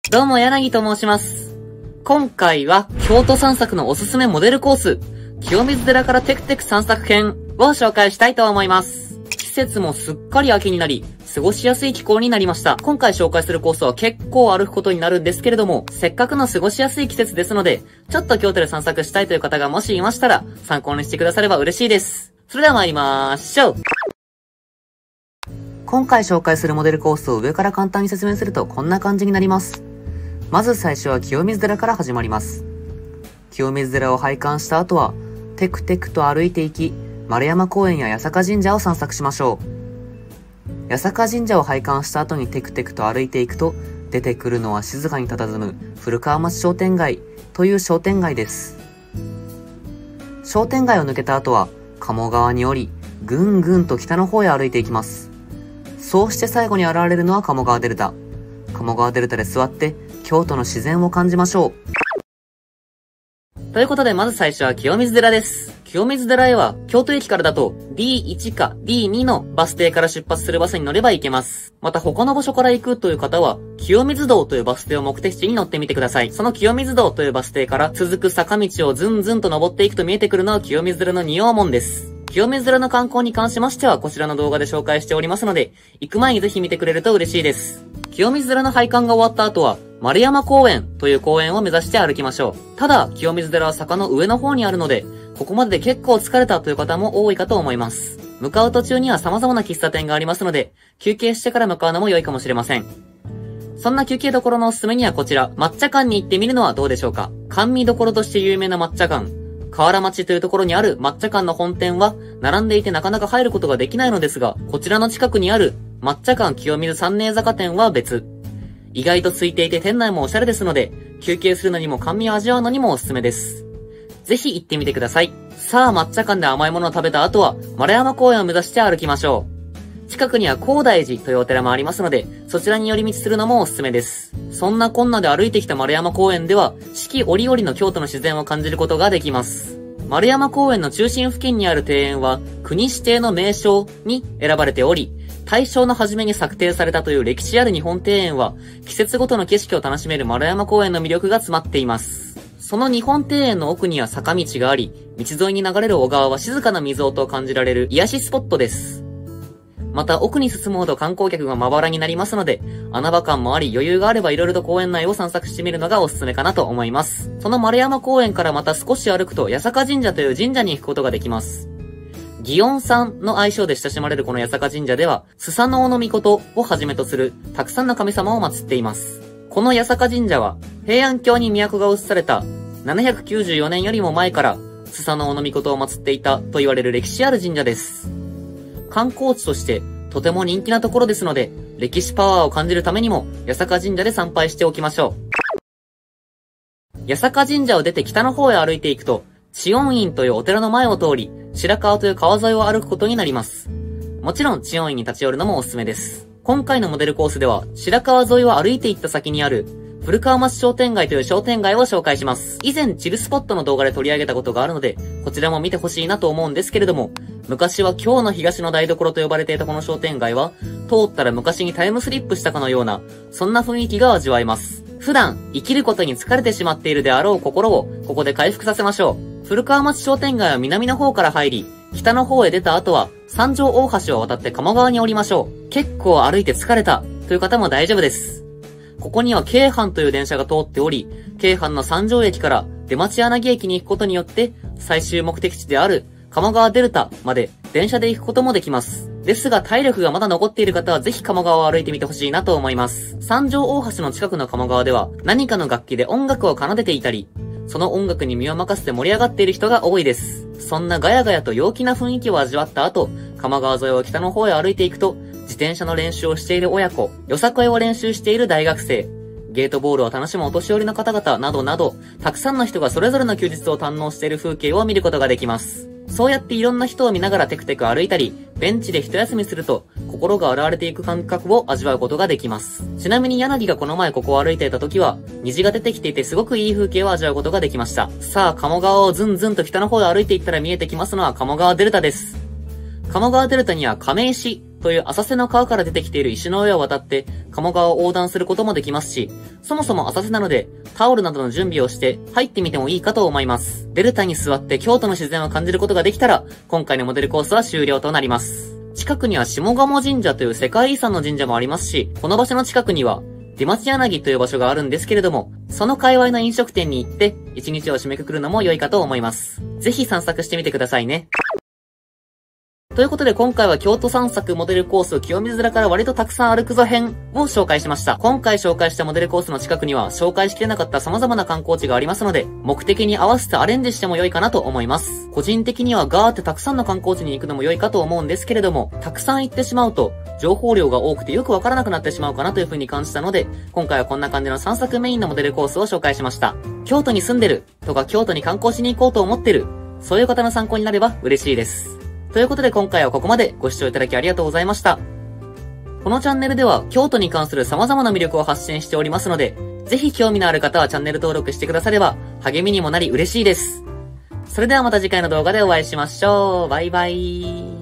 どうも柳と申します。今回は京都散策のおすすめモデルコース、清水寺からテクテク散策編を紹介したいと思います。季節もすっかり秋になり、過ごしやすい気候になりました。今回紹介するコースは結構歩くことになるんですけれども、せっかくの過ごしやすい季節ですので、ちょっと京都で散策したいという方がもしいましたら、参考にしてくだされば嬉しいです。それでは参りましょう。今回紹介するモデルコースを上から簡単に説明するとこんな感じになります。まず最初は清水寺から始まります。清水寺を拝観した後は、テクテクと歩いていき、丸山公園や八坂神社を散策しましょう。八坂神社を拝観した後にテクテクと歩いていくと、出てくるのは静かに佇む古川町商店街という商店街です。商店街を抜けた後は、鴨川に降り、ぐんぐんと北の方へ歩いていきます。そうして最後に現れるのは鴨川デルタ。鴨川デルタで座って、京都の自然を感じましょう。ということで、まず最初は清水寺です。清水寺へは、京都駅からだと D1 か D2 のバス停から出発するバスに乗れば行けます。また他の場所から行くという方は、清水道というバス停を目的地に乗ってみてください。その清水道というバス停から続く坂道をずんずんと登っていくと見えてくるのは清水寺の仁王門です。清水寺の観光に関しましては、こちらの動画で紹介しておりますので、行く前にぜひ見てくれると嬉しいです。清水寺の拝観が終わった後は、丸山公園という公園を目指して歩きましょう。ただ、清水寺は坂の上の方にあるので、ここまでで結構疲れたという方も多いかと思います。向かう途中には様々な喫茶店がありますので、休憩してから向かうのも良いかもしれません。そんな休憩どころのおすすめにはこちら、抹茶館に行ってみるのはどうでしょうか。甘味どころとして有名な抹茶館。河原町というところにある抹茶館の本店は、並んでいてなかなか入ることができないのですが、こちらの近くにある抹茶館清水三寧坂店は別。意外と空いていて店内もおしゃれですので、休憩するのにも甘味を味わうのにもおすすめです。ぜひ行ってみてください。さあ、抹茶館で甘いものを食べた後は、丸山公園を目指して歩きましょう。近くには高大寺というお寺もありますので、そちらに寄り道するのもおすすめです。そんなこんなで歩いてきた丸山公園では、四季折々の京都の自然を感じることができます。丸山公園の中心付近にある庭園は、国指定の名勝に選ばれており、大正の初めに策定されたという歴史ある日本庭園は、季節ごとの景色を楽しめる丸山公園の魅力が詰まっています。その日本庭園の奥には坂道があり、道沿いに流れる小川は静かな水音を感じられる癒しスポットです。また奥に進むほど観光客がまばらになりますので、穴場感もあり余裕があれば色々と公園内を散策してみるのがおすすめかなと思います。その丸山公園からまた少し歩くと八坂神社という神社に行くことができます。祇園さんの愛称で親しまれるこの八坂神社では、スサノオノミコトをはじめとするたくさんの神様を祀っています。この八坂神社は、平安京に都が移された794年よりも前から、スサノオノミコトを祀っていたと言われる歴史ある神社です。観光地としてとても人気なところですので、歴史パワーを感じるためにも、八坂神社で参拝しておきましょう。八坂神社を出て北の方へ歩いていくと、知恩院というお寺の前を通り、白川という川沿いを歩くことになります。もちろん、知恩院に立ち寄るのもおすすめです。今回のモデルコースでは、白川沿いを歩いていった先にある、古川町商店街という商店街を紹介します。以前、チルスポットの動画で取り上げたことがあるので、こちらも見てほしいなと思うんですけれども、昔は京の東の台所と呼ばれていたこの商店街は、通ったら昔にタイムスリップしたかのような、そんな雰囲気が味わえます。普段、生きることに疲れてしまっているであろう心を、ここで回復させましょう。古川町商店街は南の方から入り、北の方へ出た後は、三条大橋を渡って鴨川に降りましょう。結構歩いて疲れた、という方も大丈夫です。ここには京阪という電車が通っており、京阪の三条駅から出町柳駅に行くことによって、最終目的地である鴨川デルタまで電車で行くこともできます。ですが体力がまだ残っている方はぜひ鴨川を歩いてみてほしいなと思います。三条大橋の近くの鴨川では何かの楽器で音楽を奏でていたり、その音楽に身を任せて盛り上がっている人が多いです。そんなガヤガヤと陽気な雰囲気を味わった後、鴨川沿いを北の方へ歩いていくと、自転車の練習をしている親子、よさこいを練習している大学生、ゲートボールを楽しむお年寄りの方々などなど、たくさんの人がそれぞれの休日を堪能している風景を見ることができます。そうやっていろんな人を見ながらテクテク歩いたり、ベンチで一休みすると、心が洗われていく感覚を味わうことができます。ちなみに柳がこの前ここを歩いていた時は、虹が出てきていてすごくいい風景を味わうことができました。さあ、鴨川をずんずんと北の方へ歩いていったら見えてきますのは鴨川デルタです。鴨川デルタには亀石という浅瀬の川から出てきている石の上を渡って鴨川を横断することもできますし、そもそも浅瀬なのでタオルなどの準備をして入ってみてもいいかと思います。デルタに座って京都の自然を感じることができたら、今回のモデルコースは終了となります。近くには下鴨神社という世界遺産の神社もありますし、この場所の近くには出町柳という場所があるんですけれども、その界隈の飲食店に行って一日を締めくくるのも良いかと思います。ぜひ散策してみてくださいね。ということで今回は京都散策モデルコース清水寺から割とたくさん歩くぞ編を紹介しました。今回紹介したモデルコースの近くには紹介しきれなかった様々な観光地がありますので、目的に合わせてアレンジしても良いかなと思います。個人的にはガーってたくさんの観光地に行くのも良いかと思うんですけれども、たくさん行ってしまうと情報量が多くてよくわからなくなってしまうかなという風に感じたので、今回はこんな感じの散策メインのモデルコースを紹介しました。京都に住んでるとか京都に観光しに行こうと思ってる、そういう方の参考になれば嬉しいです。ということで今回はここまでご視聴いただきありがとうございました。このチャンネルでは京都に関する様々な魅力を発信しておりますので、ぜひ興味のある方はチャンネル登録してくだされば励みにもなり嬉しいです。それではまた次回の動画でお会いしましょう。バイバイ。